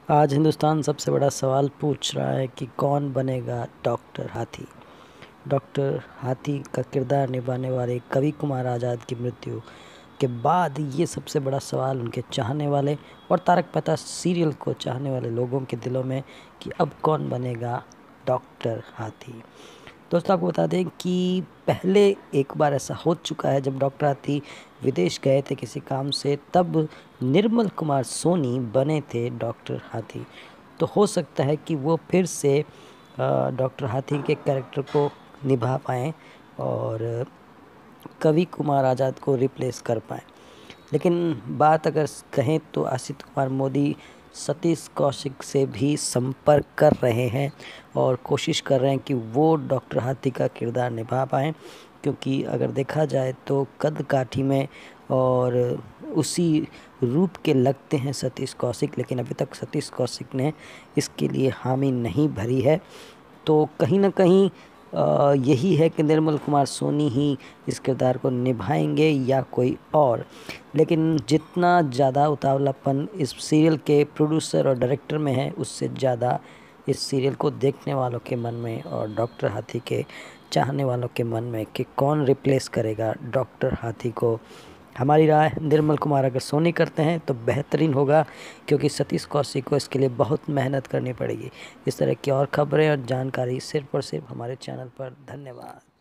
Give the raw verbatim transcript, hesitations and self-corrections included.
आज हिंदुस्तान सबसे बड़ा सवाल पूछ रहा है कि कौन बनेगा डॉक्टर हाथी। डॉक्टर हाथी का किरदार निभाने वाले कवि कुमार आज़ाद की मृत्यु के बाद ये सबसे बड़ा सवाल उनके चाहने वाले और तारक मेहता सीरियल को चाहने वाले लोगों के दिलों में कि अब कौन बनेगा डॉक्टर हाथी। दोस्तों आपको बता दें कि पहले एक बार ऐसा हो चुका है जब डॉक्टर हाथी विदेश गए थे किसी काम से, तब निर्मल कुमार सोनी बने थे डॉक्टर हाथी। तो हो सकता है कि वो फिर से डॉक्टर हाथी के कैरेक्टर को निभा पाएँ और कवि कुमार आज़ाद को रिप्लेस कर पाएँ। लेकिन बात अगर कहें तो आशित कुमार मोदी सतीश कौशिक से भी संपर्क कर रहे हैं और कोशिश कर रहे हैं कि वो डॉक्टर हाथी का किरदार निभा पाएँ, क्योंकि अगर देखा जाए तो कद काठी में और उसी रूप के लगते हैं सतीश कौशिक, लेकिन अभी तक सतीश कौशिक ने इसके लिए हामी नहीं भरी है। तो कहीं ना कहीं आ, यही है कि निर्मल कुमार सोनी ही इस किरदार को निभाएंगे या कोई और। लेकिन जितना ज़्यादा उतावलापन इस सीरियल के प्रोड्यूसर और डायरेक्टर में है, उससे ज़्यादा इस सीरियल को देखने वालों के मन में और डॉक्टर हाथी के चाहने वालों के मन में कि कौन रिप्लेस करेगा डॉक्टर हाथी को। हमारी राय निर्मल कुमार अगर सोनी करते हैं तो बेहतरीन होगा, क्योंकि सतीश कौशिक को इसके लिए बहुत मेहनत करनी पड़ेगी। इस तरह की और खबरें और जानकारी सिर्फ और सिर्फ हमारे चैनल पर। धन्यवाद।